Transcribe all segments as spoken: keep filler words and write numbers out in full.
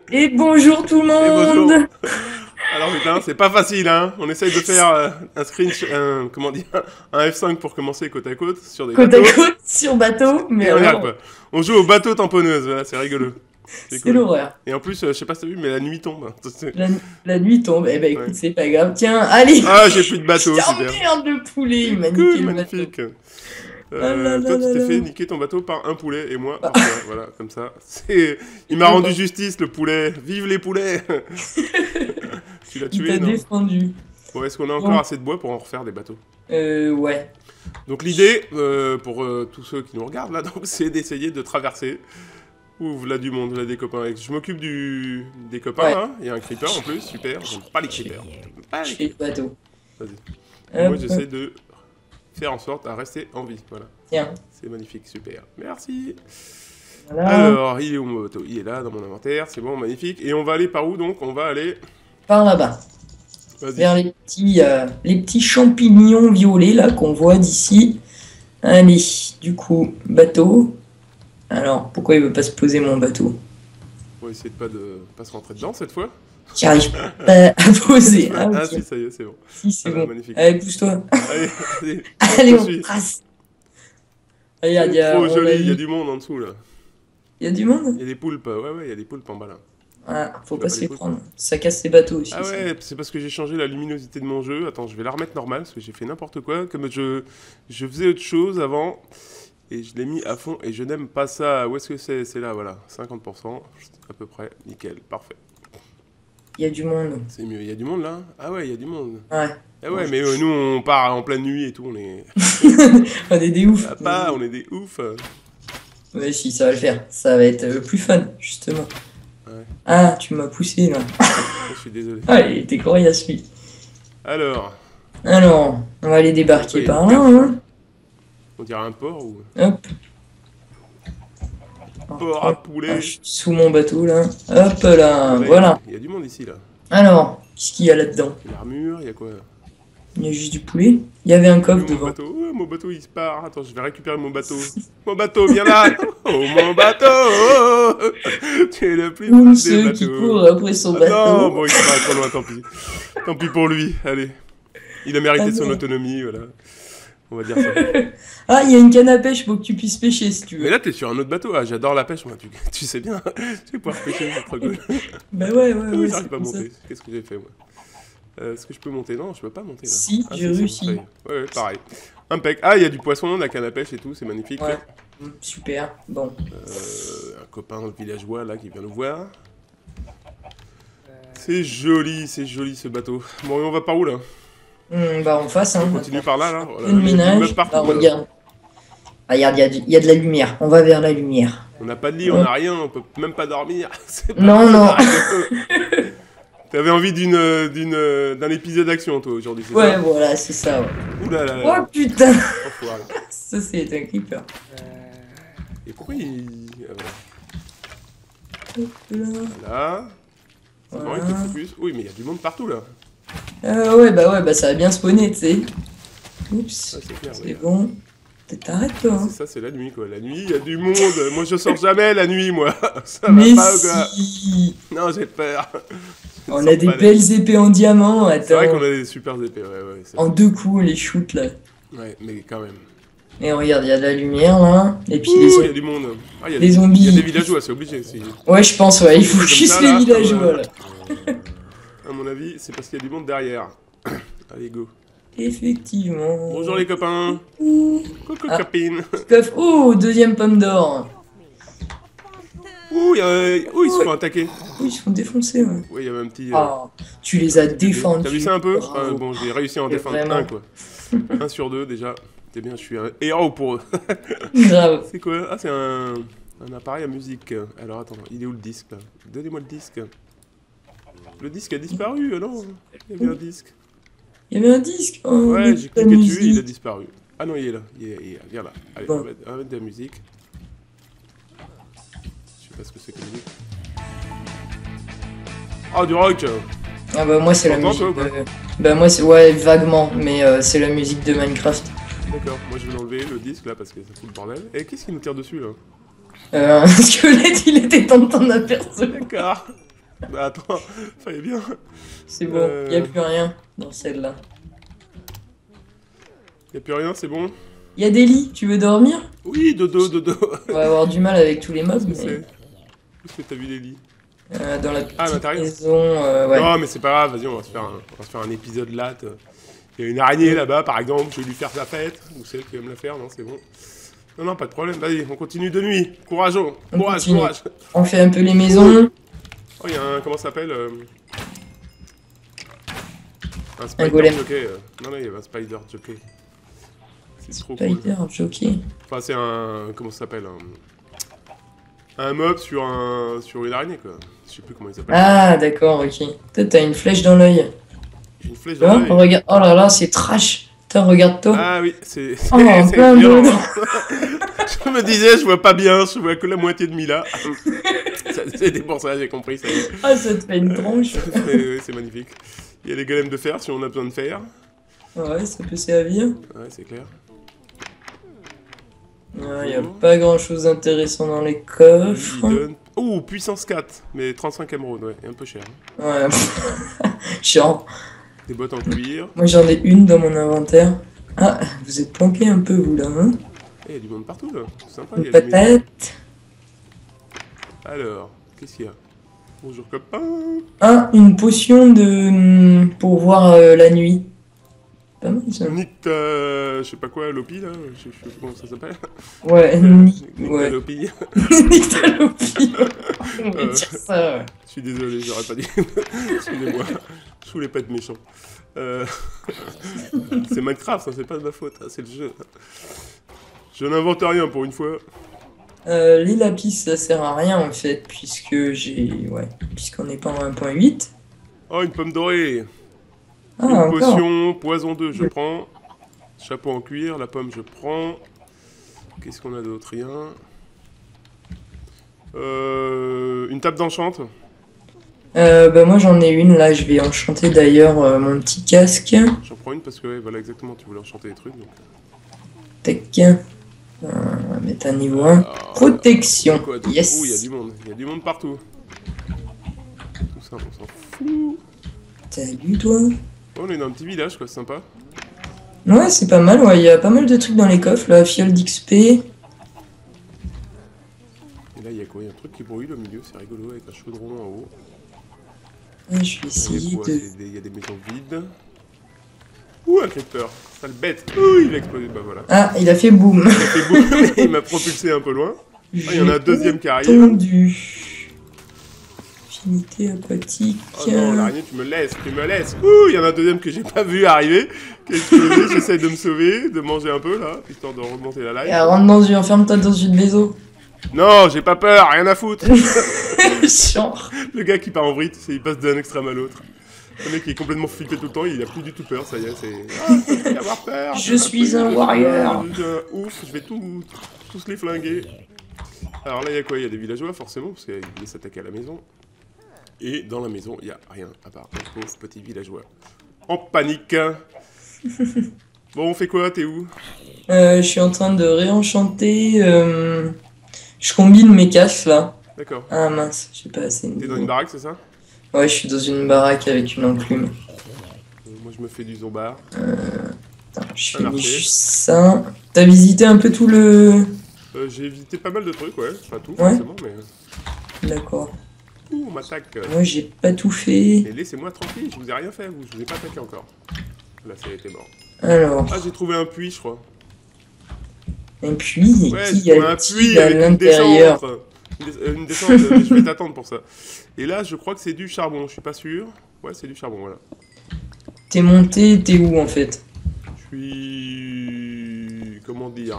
Et bonjour tout le Et bonjour. monde. Alors putain, c'est pas facile, hein. On essaye de faire euh, un screen, un, comment dire, un F cinq pour commencer côte à côte sur des Côte à bateaux. côte sur bateau, mais Et on y arrive alors, pas. On joue au bateau tamponneuse, voilà, c'est rigolo. C'est c'est cool. l'horreur. Et en plus, euh, je sais pas si t'as vu, mais la nuit tombe. C'est- La, la nuit tombe. Eh ben Ouais. écoute, c'est pas grave. Tiens, allez. Ah, j'ai plus de bateau, Putain, super. merde, le poulet, il m'a niqué Cool, le magnifique. bateau. Ah là Euh, là toi, tu là t'es là. fait niquer ton bateau par un poulet et moi Bah, par toi. Voilà, comme ça. C'est... Il m'a rendu justice, le poulet. Vive les poulets. Tu l'as il t'a tué, non? défendu. Bon, est-ce qu'on a encore Bon, assez de bois pour en refaire des bateaux? euh, ouais. Donc l'idée, euh, pour euh, tous ceux qui nous regardent là, donc, c'est d'essayer de traverser. Ouh, là du monde, là des copains. Je m'occupe du... des copains, Ouais, là. Il y a un creeper en plus, super. J'aime pas les creepers. J'aime pas je les fais le creepers. bateau. Vas-y. Et moi, Hop, j'essaie de faire en sorte à rester en vie. Voilà. tiens, C'est magnifique, super. Merci. voilà. Alors, il est où mon bateau? Il est là, dans mon inventaire. C'est bon, magnifique. Et on va aller par où, donc? On va aller... Par là-bas. Vers Vas-y. les petits, euh, les petits champignons violets là qu'on voit d'ici. Allez, du coup, bateau. Alors, pourquoi il veut pas se poser mon bateau? On va essayer de pas, de... pas se rentrer dedans, cette fois. J'arrive pas à poser. Ah, Ah, ok. si, ça y est, c'est bon. Si, c'est Voilà, bon. magnifique. Allez, pousse-toi. Allez, allez, Allez, je on suis. trace. Regarde, il y C'est a, trop on a joli, il y a mis- du monde en dessous, là. il y a du monde. Il y a des poulpes, ouais, ouais, il y a des poulpes en bas, là. Ah, faut Tu vois pas pas se les les poulpes? prendre. Ça casse les bateaux aussi. Ah ça. ouais, c'est parce que j'ai changé la luminosité de mon jeu. Attends, je vais la remettre normale, parce que j'ai fait n'importe quoi. Comme je, je faisais autre chose avant, et je l'ai mis à fond, et je n'aime pas ça. Où est-ce que c'est? C'est là, voilà, cinquante pour cent, à peu près, nickel, parfait. Il y a du monde. C'est mieux, il y a du monde, là? Ah ouais, il y a du monde. Ouais. Ah ouais, mais euh, nous, on part en pleine nuit et tout, on est... On est des oufs. Ah pas, on est des oufs. Ouais, si, ça va le faire. Ça va être euh, plus fun, justement. Ouais, Ah, tu m'as poussé là. je suis désolé. Ah, il était coriace lui. Alors, Alors, on va aller débarquer oui, par là. Hein. on dirait un porc ou... Hop. Porc à Ah, poulet. je suis sous mon bateau là. Hop là, Ouais, voilà. il y a du monde ici, là. Alors, qu'est-ce qu'il y a là-dedans? Il y a l'armure, il y a quoi? Il y a juste du poulet. Il y avait un coffre Où mon devant. bateau? Oh, mon bateau il se part. Attends, je vais récupérer mon bateau. Mon bateau, viens là. Oh mon bateau. Oh, tu es le plus beau Tous des ceux qui bateaux. courent après son Ah bateau. non, bon, il se part trop loin, tant pis. Tant pis pour lui, allez. Il a mérité Ah son non. autonomie, voilà. On va dire ça. Ah, il y a une canne à pêche pour que tu puisses pêcher si tu Mais veux. là, t'es sur un autre bateau. Ah, j'adore la pêche, moi. Tu, tu sais bien. Tu vas pouvoir pêcher, c'est trop cool. Bah ouais, ouais, Oui, ouais, j'arrive c'est pas à comme ça. monter. Qu'est-ce que j'ai fait, moi? Euh, Est-ce que je peux monter? Non, je peux pas monter là. Si, Ah, j'ai c'est réussi. bon, ça y est. Ouais, ouais, pareil. Impec. Ah, il y a du poisson, de la canne à pêche et tout, c'est magnifique. Ouais. Mm, super. Bon. Euh, un copain villageois là qui vient nous voir. C'est joli, c'est joli ce bateau. Bon, et on va par où là? Mm, bah en face, hein. On continue par là, là. Voilà, Une il y a des ménage. immeubles partout, Bah là. regarde. Ah, regarde, il y, a du- il y a de la lumière. On va vers la lumière. On n'a pas de lit, on n'a rien, on peut même pas dormir. C'est pas Non, non. possible. T'avais envie d'une, euh, d'une, euh, d'un épisode d'action toi aujourd'hui, c'est Ouais, ça? voilà, c'est ça. Ouais. Ouh là là Oh là. putain. Enfoiré. Ça, c'est un creeper. Et pourquoi il... ah, Hop là. voilà. C'est marrant, il Voilà. te focus. Oui, mais il y a du monde partout là. Ah ouais, bah ouais, bah ça va bien spawner, tu sais. Oups. Ouais, c'est clair. C'est regarde. bon. T'arrêtes-toi, hein. C'est ça, c'est la nuit quoi. La nuit, il y a du monde. Moi, je sors jamais la nuit, moi. Ça va Mais pas ou quoi? si. Non, j'ai peur. Je On sors a des pas la nuit. belles épées en diamant, C'est vrai attends. qu'on a des super épées, ouais, ouais. c'est En vrai. deux coups, on les shoot là. Ouais, mais quand même. Et regarde, il y a de la lumière là. Et puis Ouh, les, il y a du monde. Ah, il y a les des, zombies. il y a des villageois, c'est obligé. Si... Ouais, je pense, ouais, il faut Comme juste ça, les là, villageois ouais. là. À mon avis, c'est parce qu'il y a du monde derrière. Allez, go. Effectivement. Bonjour les copains. Ouh. Coucou Ah. copine. Coffre. Oh, deuxième pomme d'or. Ouh, il y a- Ouh, ils se font attaquer. Oh, ils se font défoncer, ouais. Oui, il y avait un petit... euh, Ah, tu les as défendus. T'as vu ça un peu? Bravo. Euh, Bon, j'ai réussi à en Et défendre vraiment. un, quoi. Un sur deux, déjà. C'est bien, je suis un héros pour eux. Grave. C'est quoi? Ah, c'est un... un appareil à musique. Alors, attends, il est où le disque, là? Donnez-moi le disque. Le disque a disparu, ah non? Il y avait un disque. Il y avait un disque. Oh, Ouais, mais j'ai pas de cliqué dessus, il a musique. disparu. Ah non, il est là, il est, il est là. Viens là. Allez, Bon. on, va mettre, on va mettre de la musique. Je sais pas ce que c'est que musique. Ah, du rock! Ah bah moi c'est la T'entends, musique. toi, ou pas de- Bah moi c'est ouais vaguement, mais euh, c'est la musique de Minecraft. D'accord, moi je vais l'enlever le disque là parce que ça fout le bordel. Et qu'est-ce qui nous tire dessus là? Euh, un squelette il était temps de t'en apercevoir. D'accord. Bah attends, fallait bien. C'est bon, Euh. il n'y a plus rien dans celle-là. Y'a plus rien, c'est bon? Il y a des lits, tu veux dormir? Oui, dodo, dodo. On va avoir du mal avec tous les mobs, Qu'est-ce que mais c'est? Où est-ce que t'as vu les lits? euh, dans la Ah, à petite l'intérieur. maison, euh, ouais. Non, mais c'est pas grave, vas-y, on va se faire un, on va se faire un épisode latte. Il y a une araignée là-bas, par exemple, je vais lui faire sa fête. Ou celle qui va me la faire, non, c'est bon. Non, non, pas de problème, vas-y, on continue de nuit. Courage, On courage, continue. courage. On fait un peu les maisons. Oh, il y a un, comment ça s'appelle euh... Un spider golem. jockey. euh. Non, non, il y avait un spider jockey. C'est trop cool. Spider, jockey. Enfin, c'est un, comment ça s'appelle un... un mob sur un, sur une araignée, quoi. Je sais plus comment il s'appelle. Ah, d'accord, ok. Toi, t'as une flèche dans l'œil. J'ai une flèche Tu dans vois, l'œil. regarde. Oh là là, c'est trash. Putain, regarde-toi. Ah oui, c'est Oh, c'est plein violent. de- Je me disais, je vois pas bien, je vois que la moitié de Mila. C'était pour ça, j'ai compris. Ça y est. Ah, ça te fait une tronche. Mais oui, c'est magnifique. Il y a les golems de fer si on a besoin de fer. Ouais, ça peut servir. Ouais, c'est clair. Il n'y a pas grand chose d'intéressant dans les coffres. Il donne... Oh, puissance quatre, mais trente-cinq émeraudes, ouais, et un peu cher. Ouais. Genre, Des bottes en cuir. moi j'en ai une dans mon inventaire. Ah, vous êtes planqué un peu, vous là, hein? Eh, il y a du monde partout là, c'est sympa. Une Il y a des maisons. patate. Alors, qu'est-ce qu'il y a? Bonjour copain. Ah, une potion de. Pour voir euh, la nuit. Pas mal ça. Nique ta... je sais pas quoi, Lopi là, je sais plus comment ça s'appelle. Ouais, ni... Nique ta ouais. Lopi. Nyctalopi. On va Euh. dire ça, ouais. Je suis désolé, j'aurais pas dit. Excusez-moi, je voulais pas être méchant. Euh... c'est Minecraft, hein, c'est pas de ma faute, hein, c'est le jeu. Je n'invente rien pour une fois. Euh, les lapis, ça sert à rien en fait, puisque j'ai. Ouais, puisqu'on n'est pas en un point huit. Oh, une pomme dorée. Ah, Une encore. potion, poison deux, je prends. Chapeau en cuir, la pomme, je prends. Qu'est-ce qu'on a d'autre? Rien. Euh, une table d'enchante. Euh, bah, moi j'en ai une là, je vais enchanter d'ailleurs euh, mon petit casque. J'en prends une parce que, ouais, voilà, exactement, tu voulais enchanter les trucs. Donc... Tac. Euh, on va mettre un niveau un. Alors, Protection. quoi, tout- Yes. Ouh, il y a du monde, il y a du monde partout. Tout ça, on s'en fout. Salut toi. Oh, on est dans un petit village, quoi, c'est sympa. Ouais, c'est pas mal, ouais, il y a pas mal de trucs dans les coffres là, fiole d'X P. Et là, il y a quoi? Il y a un truc qui brûle au milieu, c'est rigolo, avec un chaudron en haut. Ouais, je vais Il y a essayer quoi? de. C'est des- Il y a des maisons vides. Ouh, un creeper, sale bête. Ouh, il a explosé, bah voilà. Ah, il a fait boum. Il a fait boum, il m'a propulsé un peu loin. Ah, il y en a un deuxième qui arrive. Tendu. Affinité aquatique. Oh non, l'araignée, tu me laisses, tu me laisses. Ouh, il y en a un deuxième que j'ai pas vu arriver. Qui a explosé, j'essaie de me sauver, de manger un peu là, histoire de remonter la live. Et rentre dans une, enferme-toi dans une maison. Non, j'ai pas peur, rien à foutre. Genre. Le gars qui part en vrille, c'est- il passe d'un extrême à l'autre. Le mec qui est complètement flippé tout le temps, il a plus du tout peur, ça y est, c'est... Ah, ça fait avoir peur. Je suis un warrior. Je suis un ouf, je vais tout, tous les flinguer. Alors là, il y a quoi? Il y a des villageois, forcément, parce qu'ils voulaient s'attaquer à la maison. Et dans la maison, il y a rien, à part un pauvre petit villageois. En panique. Bon, on fait quoi? T'es où? Euh, je suis en train de réenchanter. euh, Je combine mes casques là. D'accord. Ah mince, j'ai pas assez. de T'es dans niveau. une baraque, c'est ça? Ouais, je suis dans une baraque avec une enclume. Euh, Moi, je me fais du zombard. Attends, je Un fais archer. juste ça. T'as visité un peu tout le. Euh, j'ai évité pas mal de trucs, ouais. Pas tout, Ouais. forcément, mais... D'accord. Ouh, on m'attaque. Moi, j'ai pas tout fait. Mais laissez-moi tranquille, je vous ai rien fait, vous. Je vous ai pas attaqué encore. Là, ça a été mort. Alors, Ah, j'ai trouvé un puits, je crois. et puis, Ouais, qui j'ai trouvé a un qui puits à avec une l'intérieur? descente. Une, des- euh, une descente, euh, mais je vais t'attendre pour ça. Et là, je crois que c'est du charbon, je suis pas sûr. Ouais, c'est du charbon, voilà. T'es monté, t'es où en fait? Je suis... Comment dire?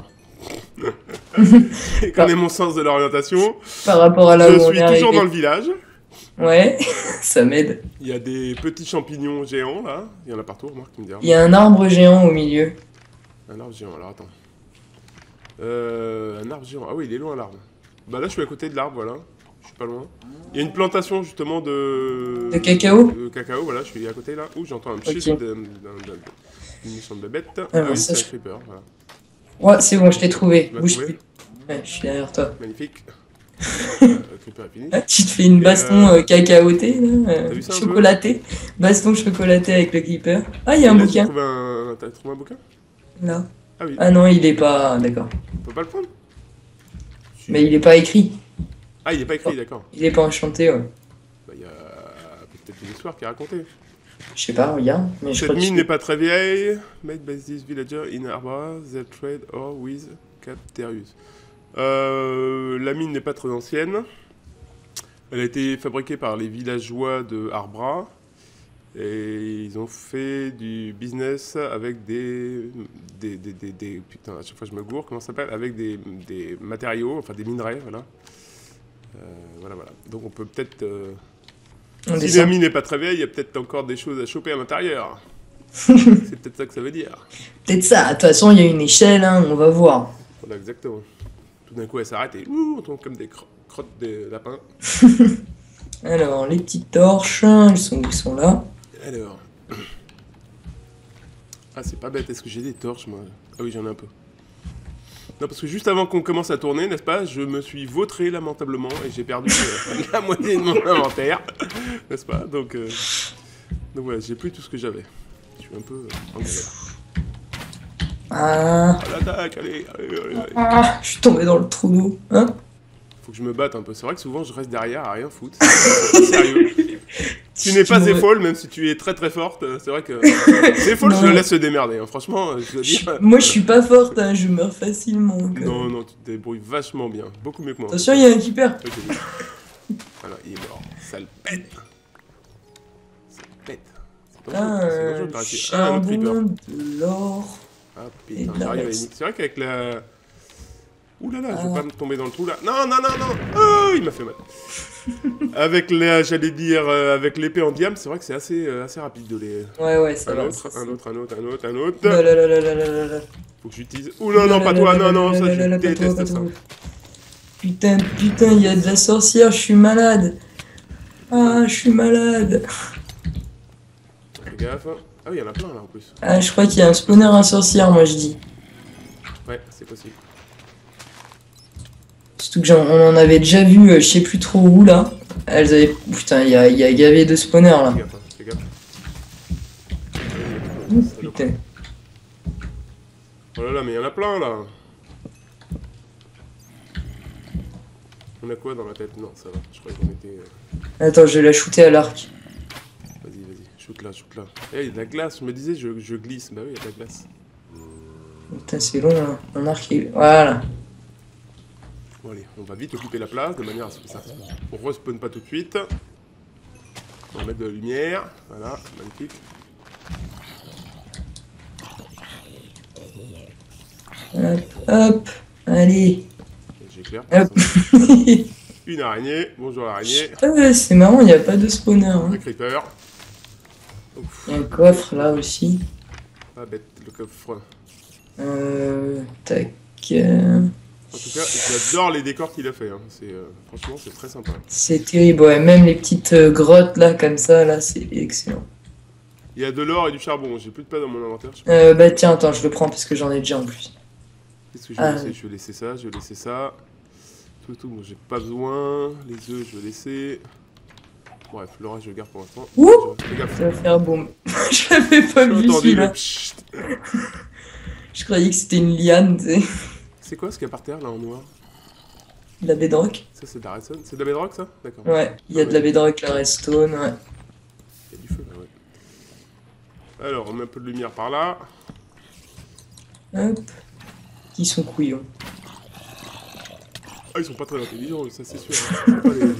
Je connais mon sens de l'orientation. Par rapport à là Je où on suis est toujours arrivé. dans le village. Ouais, ça m'aide. Il y a des petits champignons géants, là. Il y en a partout, remarque, tu me diras. Il y a un arbre géant au milieu. Un arbre géant, alors attends. Euh, un arbre géant. Ah oui, il est loin l'arbre. Bah là, je suis à côté de l'arbre, voilà. Je suis pas loin. Il y a une plantation justement de. De cacao? De cacao, voilà, je suis à côté là. Ouh, j'entends un Ok. petit d'un- d'un- d'un- d'une méchante bébête. Ah Alors, oui, ça, c'est un je- creeper, voilà. Ouais, c'est bon, je t'ai trouvé. Tu m'as Bouge trouvé plus. Ouais, je suis derrière toi. Magnifique. Euh, Creeper est fini. Ah, tu te fais une Et, baston euh, euh, cacaotée, là, euh, T'as vu ça un peu? chocolaté. Baston chocolaté avec le Creeper. Ah, il y a Et un là, j'ai bouquin. trouvé un... T'as trouvé un bouquin? Là. Ah oui. Ah non, il est pas. D'accord. On peut pas le prendre? Si. Mais il est pas écrit. Ah, il est pas écrit, d'accord. Il est pas enchanté, ouais. Bah, il y a peut-être une histoire qui est racontée. Je sais pas, regarde. Mais je Cette crois que mine je- n'est pas très vieille. Made by this villager in Arbra, they trade ore with Capterius. Euh, la mine n'est pas très ancienne. Elle a été fabriquée par les villageois de Arbra. Et ils ont fait du business avec des... des, des, des, des- putain, à chaque fois je me gourre, comment ça s'appelle? Avec des, des matériaux, enfin des minerais, voilà. Euh, voilà, voilà. Donc on peut peut-être... euh, on Si descend. la mine n'est pas très vieille, il y a peut-être encore des choses à choper à l'intérieur. C'est peut-être ça que ça veut dire. Peut-être ça. De toute façon, il y a une échelle, hein, on va voir. Voilà, exactement. Tout d'un coup, elle s'arrête et ouh, on tombe comme des cro- crottes de lapins. Alors, les petites torches, elles sont où? Elles sont là. Alors. Ah, c'est pas bête. Est-ce que j'ai des torches, moi? Ah oui, j'en ai un peu. Non, parce que juste avant qu'on commence à tourner, n'est-ce pas, je me suis vautré lamentablement et j'ai perdu euh, la moitié de mon inventaire. N'est-ce pas? Donc, euh, donc voilà, j'ai plus tout ce que j'avais. Je suis un peu euh, en galère. Ah, À l'attaque, allez, allez, allez, allez. ah, je suis tombé dans le trou d'eau. Hein? Faut que je me batte un peu. C'est vrai que souvent je reste derrière à rien foutre. C'est pas sérieux. Tu n'es pas m'aurais- Zéphol, même si tu es très très forte. euh, C'est vrai que Zéphol, je Non. le laisse se démerder. hein. Franchement, euh, je dois Je suis- dire. Moi, je suis pas forte, hein, je meurs facilement. quand même. Non, non, tu te débrouilles vachement bien. Beaucoup mieux que moi. Attention, il y a un keeper. Ok, oui. Voilà, il est mort. Ça le pète. Ça le pète. C'est dangereux, Ah, c'est dangereux un par ici. Ah, un autre charbon, creeper. de l'or. Ah Et putain, de la j'arrive à laisse. limite. C'est vrai qu'avec la. Ouh là là, je Ah. vais pas me tomber dans le trou là. Non, non, non, non. Oh, il m'a fait mal. Avec la, j'allais dire, euh, avec l'épée en diamant, c'est vrai que c'est assez, euh, assez rapide de les. Ouais, ouais, ça Un va. autre, ça, un c'est- autre, un autre, un autre, un autre. Là, là, là, là, là, là, là, là. Faut que j'utilise. Ouh non, non, pas toi, non, non, ça, je déteste ça. Putain, putain, il y a de la sorcière, je suis malade. Ah, je suis malade. Fais gaffe. Ah oui, il y en a plein là en plus. Ah, je crois qu'il y a un spawner à sorcière, moi je dis. Ouais, c'est possible. Surtout que j'en- on en avait déjà vu, euh, je sais plus trop où là. Elles avaient. Putain, il y a, il y a gavé de spawners là. Fais gaffe, hein, fais gaffe. Ouh, putain. Oh là là, mais il y en a plein là. On a quoi dans la tête? Non, ça va. Je croyais qu'on était. euh, Attends, je vais la shooter à l'arc. Vas-y, vas-y, shoot là, shoot là. Eh, il y a de la glace, je me disais, je, je glisse. Bah oui, il y a de la glace. Putain, c'est long là. Mon arc est. Voilà. Bon, allez, on va vite occuper la place de manière à ce que ça. On respawn pas tout de suite. On va mettre de la lumière. Voilà, magnifique. Hop, hop. Allez. J'éclaire. Hop. Une araignée. Bonjour l'araignée. Ah, c'est marrant, il n'y a pas de spawner. Hein. Un creeper. Ouf, Il y a un coffre là aussi. pas bête le coffre. Euh. Tac. euh, En tout cas, j'adore les décors qu'il a fait. Hein. C'est, euh, franchement, c'est très sympa. C'est terrible, ouais. Même les petites euh, grottes là, comme ça, là, c'est excellent. Il y a de l'or et du charbon. J'ai plus de place dans mon inventaire. Je sais pas. Euh, bah tiens, attends, je le prends parce que j'en ai déjà en plus. Qu'est-ce que je vais Ah, laisser? oui. Je vais laisser ça, je vais laisser ça. Tout, tout, bon, j'ai pas besoin. Les œufs, je vais laisser. Bref, le reste, je le garde pour l'instant. Ouh Je- Fais gaffe. Ça va faire boum. je l'avais pas J'ai vu entendu celui-là. le pchit. Je croyais que c'était une liane, tu sais. C'est quoi ce qu'il y a par terre là en noir? De la bedrock. Ça, c'est de la redstone? C'est de la bedrock ça? D'accord. Ouais, il y a de la bedrock, la redstone, ouais. Il y a du feu là, ouais. Alors, on met un peu de lumière par là. Hop. Qui sont couillons. Ah, ils sont pas très intelligents, ça c'est sûr. hein. C'est pas les-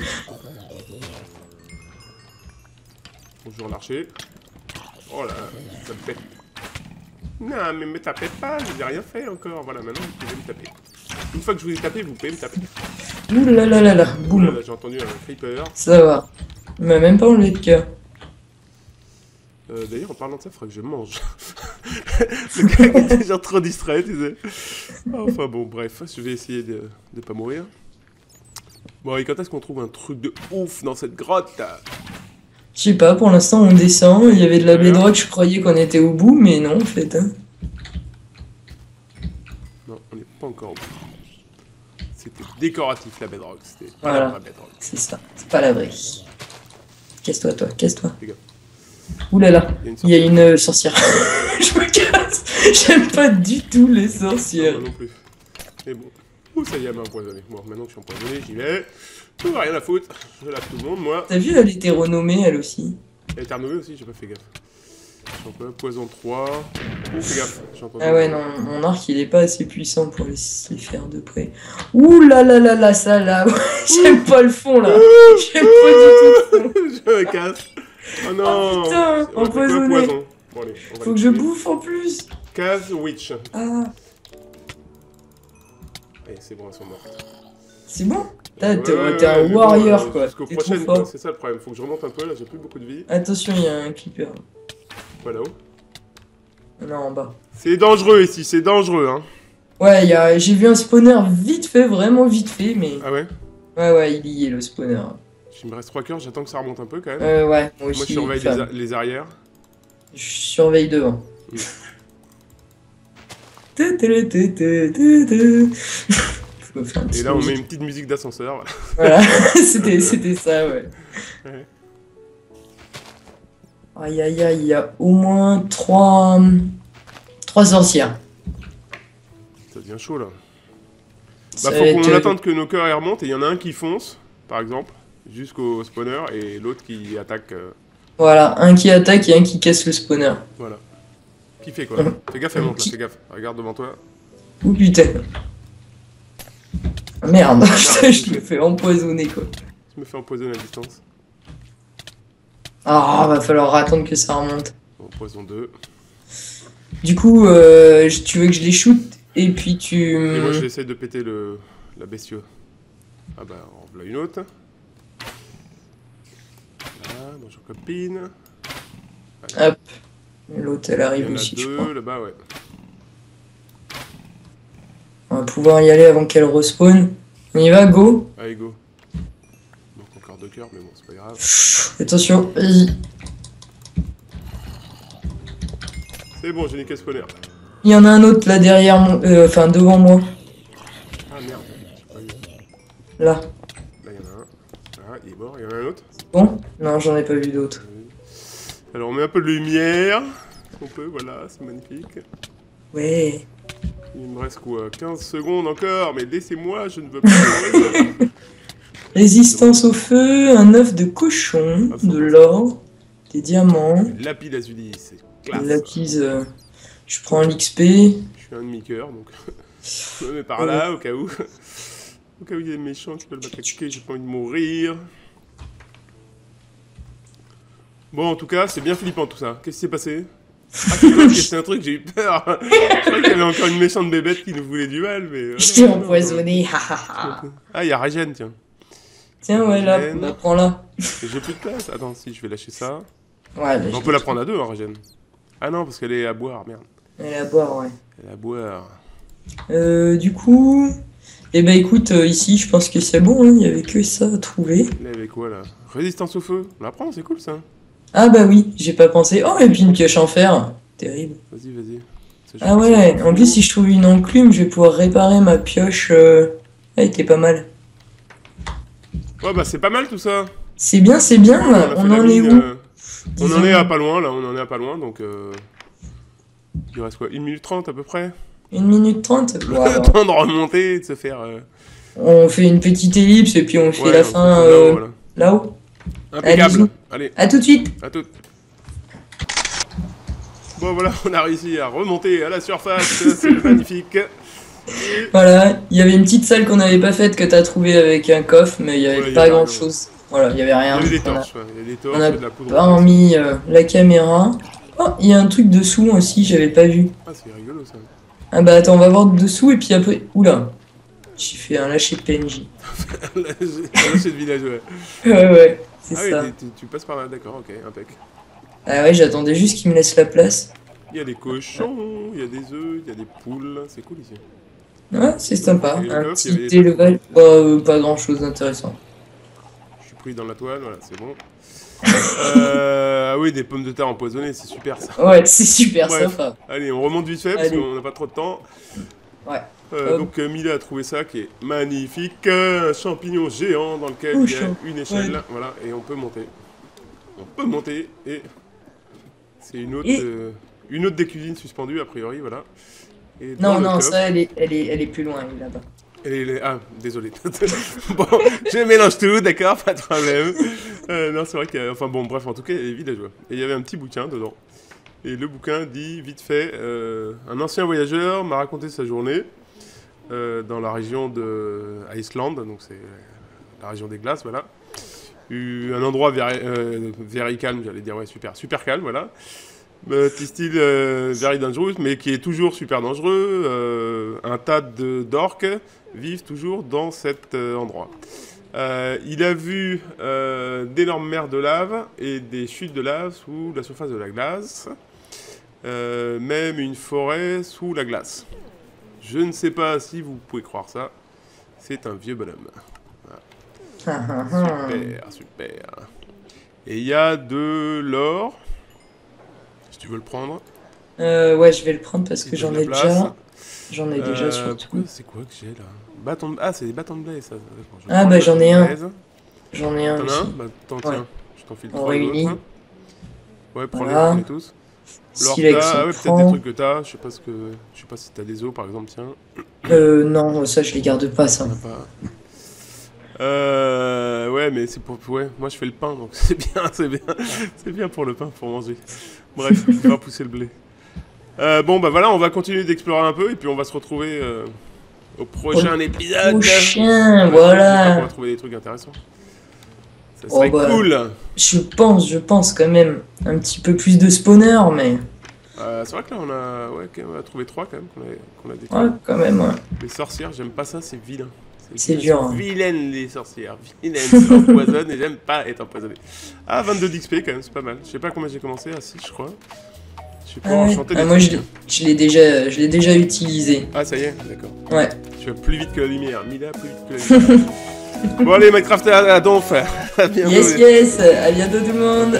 Bonjour l'archer. Oh là, ça me pète. Non, mais me tapez pas, je n'ai rien fait encore. Voilà, maintenant vous pouvez me taper. Une fois que je vous ai tapé, vous pouvez me taper. Ouh là là là là, Ouh là boum. là, j'ai entendu un creeper. Ça va. Il m'a même pas enlevé de cœur. Euh, D'ailleurs, en parlant de ça, il faudrait que je mange. Le gars qui était genre trop distrait, tu sais. Enfin bon, bref, je vais essayer de ne pas mourir. Bon, et quand est-ce qu'on trouve un truc de ouf dans cette grotte là? Je sais pas, pour l'instant on descend, il y avait de la Ouais. bedrock, je croyais qu'on était au bout, mais non en fait. Hein. Non, on n'est pas encore au bout. c'était décoratif la bedrock, c'était pas Voilà. la vraie bedrock. C'est ça, c'est pas la vraie. Casse-toi, toi, casse-toi. Fais gaffe. Ouh là là, Il y a une il y a sorcière. une euh, sorcière. Je me casse. J'aime pas du tout les Non, sorcières. moi non plus. Mais bon. Ouh, ça y est, elle m'a empoisonné. Bon, maintenant que je suis empoisonné, j'y vais. Tout va rien à foutre. Je lave tout le monde, moi. T'as vu, elle était renommée, elle aussi. Elle était renommée aussi, j'ai pas fait gaffe. Je suis un peu poison trois. Ouh, fais gaffe. J'ai entendu. Ah ouais, non, mon arc il est pas assez puissant pour les, les faire de près. Ouh là là là là, ça là. J'aime pas le fond là. J'aime pas du tout le fond. Je me casse. Oh non. Oh, putain, On va faire que le empoisonné. poison. Bon, allez, on va Faut le que je tuer. bouffe en plus. Case Witch. Ah, Allez, c'est bon, elles sont mortes. c'est bon. T'es Ouais, t'es ouais, un ouais, mais warrior bon, quoi. Jusqu'au T'es trop prochain, fort. c'est ça le problème. Faut que je remonte un peu là, j'ai plus beaucoup de vie. Attention, il y a un clipper. Voilà haut. Non, en bas. C'est dangereux ici, c'est dangereux, hein. Ouais, il y a- j'ai vu un spawner vite fait, vraiment vite fait, mais... Ah ouais. Ouais, ouais, il y est le spawner. Il me reste trois cœurs, j'attends que ça remonte un peu quand même. Euh, ouais, moi Moi aussi. je surveille les, enfin, a- les arrières. Je surveille devant. Mm. Tu, tu, tu, tu, tu, tu. Faut faire un petit Et là on musique. met une petite musique d'ascenseur. Voilà. Voilà, c'était c'était ça, ouais. Ouais. Aïe, aïe, aïe, il y a au moins trois... Trois sorcières. Ça devient chaud là. Ça Bah va faut être, qu'on euh, attende que nos cœurs y remontent et il y en a un qui fonce, par exemple, jusqu'au spawner et l'autre qui attaque. euh, Voilà, un qui attaque et un qui casse le spawner. Voilà. Qui fait quoi? Fais gaffe, elle monte là, fais gaffe. Regarde devant toi. Oh putain. Ah, merde, je me fais empoisonner quoi. Je me fais empoisonner à distance. Ah, va falloir attendre que ça remonte. Bon, poison deux. Du coup, euh, je- tu veux que je les shoot et puis tu... Et moi j'essaie de péter le la bestiole. Ah bah en voilà une autre. Voilà, bonjour copine. Hop. L'autre, elle Il y arrive en a aussi, je crois. deux là-bas, ouais. On va pouvoir y aller avant qu'elle respawn. On y va, go. Allez, go. Donc encore deux cœurs, mais bon, c'est pas grave. Attention, vas-y. C'est bon, j'ai niqué le spawner. Il y en a un autre là derrière moi, euh, enfin devant moi. Ah merde, j'ai pas eu. Là. Là, il y en a un. Ah, il est mort, il y en a un autre. Bon? Non, j'en ai pas vu d'autres. Alors on met un peu de lumière. Si on peut, voilà, c'est magnifique. Ouais. Il me reste quoi? quinze secondes encore, mais laissez-moi, je ne veux pas mourir. Résistance au feu, un œuf de cochon, de l'or, des diamants, Lapis lazuli, c'est classe. des lapis. euh, Je prends l'X P. Je suis un demi-cœur, donc je me mets par là, au cas où. Au cas où il y a des méchants qui veulent m'attaquer, j'ai pas envie de mourir. Bon, en tout cas, c'est bien flippant tout ça. Qu'est-ce qui s'est passé? Ah, c'est quoi? C'est un truc, j'ai eu peur. Je croyais qu'il y avait encore une méchante bébête qui nous voulait du mal, mais... euh, Je t'ai non, non, non. empoisonné, ha ha ha. Ah, il y a Régène, tiens. Tiens, ouais, là, Régène. bah, prends-la. Et j'ai plus de place. Attends, si, je vais lâcher ça. Ouais, bah, On je peut l'ai la prendre à deux, hein, Régène. Ah non, parce qu'elle est à boire, merde. Elle est à boire, ouais. Elle est à boire. Euh, du coup, eh ben écoute, euh, ici, je pense que c'est bon, hein, il y avait que ça à trouver. Là, avec quoi, là? Résistance au feu. On la prend, c'est cool, ça. Ah bah oui, j'ai pas pensé. Oh, et puis une pioche en fer. Terrible. Vas-y, vas-y. Ça, je Ah pense ouais, que c'est en plus, si je trouve une enclume, je vais pouvoir réparer ma pioche. Euh... Elle était pas mal. Ouais, bah, c'est pas mal, tout ça. C'est bien, c'est bien. Cool, a On fait la en est mine, où? euh, On en est à pas loin, là. On en est à pas loin, donc... Euh... Il reste quoi? une minute trente, à peu près? Une minute trente. Bon, Le alors, temps de remonter et de se faire... euh, on fait une petite ellipse et puis on fait ouais, la on se fin retrouve euh, là-haut, voilà. là-haut. Impeccable. bisous. Allez, À tout de suite. à tout. Bon, voilà, on a réussi à remonter à la surface. C'est magnifique. Et... Voilà, il y avait une petite salle qu'on n'avait pas faite que t'as trouvée avec un coffre, mais il y avait Ouais, il y pas avait grand rien, chose. Voilà, il y avait Il y rien. avait des On a- torches, ouais. Il y avait des torches, on a de la poudre. pas remis euh, la caméra. Oh, il y a un truc dessous aussi, j'avais pas vu. Ah, c'est rigolo, ça. Ah bah attends, on va voir dessous et puis après... Oula, j'ai fait un lâcher de P N J. Là, c'est le village, ouais. Ouais, ouais, c'est Ah oui, ça. t'es- t'es- tu passes par là, d'accord, ok, impec. Ah ouais, j'attendais juste qu'il me laisse la place. Il y a des cochons, il y a des œufs, il y a des poules, c'est cool ici. Ouais, c'est sympa. Et le Un coffre, il y avait petit des élevage, pas, euh, pas grand chose d'intéressant. Je suis pris dans la toile, voilà, c'est bon. euh, ah oui, des pommes de terre empoisonnées, c'est super ça. Ouais, c'est super Bref. sympa. Allez, on remonte vite fait parce Allez. qu'on n'a pas trop de temps. Ouais. Euh, Hop. donc euh, Mila a trouvé ça qui est magnifique, euh, un champignon géant dans lequel Oh, il y a champ- une échelle, ouais. voilà, et on peut monter. On peut monter et c'est une autre, Et euh, une autre des cuisines suspendues a priori, voilà. Et dans non, le non, coffre, ça, elle est, elle est, elle est plus loin, elle est là-bas. et les- ah désolé. Bon, je mélange tout, d'accord, pas de problème. Euh, non, c'est vrai qu'il y a, enfin bon, bref, en tout cas, il y a les villageois. Et il y avait un petit bouquin dedans. Et le bouquin dit vite fait, euh, un ancien voyageur m'a raconté sa journée. Euh, dans la région de Iceland, donc c'est la région des glaces, voilà. Eu- Un endroit very, euh, very calme, j'allais dire, ouais, super, super calme, voilà. Euh, petit style euh, very dangerous, mais qui est toujours super dangereux. Euh, un tas de d'orques vivent toujours dans cet euh, endroit. Euh, il a vu euh, d'énormes mers de lave et des chutes de lave sous la surface de la glace, euh, même une forêt sous la glace. Je ne sais pas si vous pouvez croire ça. C'est un vieux bonhomme. Ah, ah, ah. Super, super. Et il y a de l'or. Si tu veux le prendre. Euh, ouais, je vais le prendre parce Si que t'as de j'en la ai place. déjà. J'en ai déjà Euh, pourquoi- surtout. c'est quoi que j'ai là Bâton de... Ah, c'est des bâtons de blé, ça. D'accord, je vais Ah, prendre bah le j'en bâton ai de un. braise. J'en ai un T'en as un aussi. Bah, t'en Ouais. tiens. Je t'en file On trois réunit. autres. Ouais, prends-les, Voilà. prends-les tous. Silex, L'orta, ah on ouais, peut-être des prend. trucs que t'as. Je sais pas ce que... Je sais pas si t'as des os, par exemple, tiens. Euh, non, ça, je les garde pas, ça. T'en as pas. Euh, ouais, mais c'est pour, ouais, moi je fais le pain, donc c'est bien, c'est bien, c'est bien pour le pain, pour manger. Bref, on va pousser le blé. Euh, bon, bah voilà, on va continuer d'explorer un peu et puis on va se retrouver euh, au prochain épisode. Prochain, Ouais, voilà. j'espère qu'on va trouver des trucs intéressants. Ça Oh, serait bah. cool. Je pense, je pense quand même un petit peu plus de spawners, mais Euh, c'est vrai que là on a, ouais, on a trouvé trois quand même qu'on a, qu'on a détruit. ouais, quand même, ouais. Les sorcières, j'aime pas ça, c'est vilain. C'est vilain, dur, hein. Vilaines les sorcières, vilaines, ça empoisonne et j'aime pas être empoisonné. Ah, vingt-deux d'X P quand même, c'est pas mal. Je sais pas combien j'ai commencé, à six je crois. Je suis pas Ah ouais. enchanté Ah, des moi, je trucs. l'ai je l'ai déjà, je l'ai déjà utilisé. Ah, ça y est, d'accord. Ouais. Tu vas plus vite que la lumière, Mila, plus vite que la lumière. Bon, allez, Minecraft à, à donf. À bientôt. Yes, yes. À bientôt tout le monde.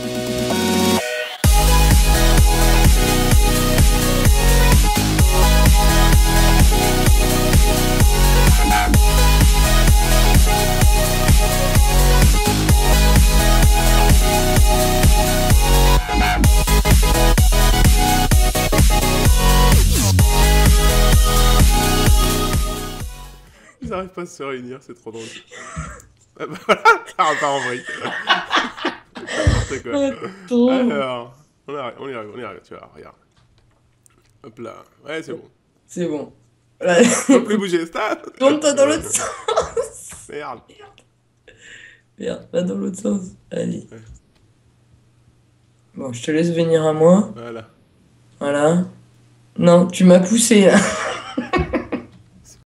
Ils arrivent pas à se réunir, c'est trop drôle. Ah bah voilà, ça repart en vrille. N'importe quoi. Attends. Alors, on arrive, on y arrive, on y arrive, tu vois, regarde. Hop là, ouais, c'est bon. C'est bon. Voilà. Faut plus bouger, stop. Tourne-toi dans l'autre sens. Merde. Merde, pas dans l'autre sens. Allez. Ouais. Bon, je te laisse venir à moi. Voilà. Voilà. Non, tu m'as poussé là.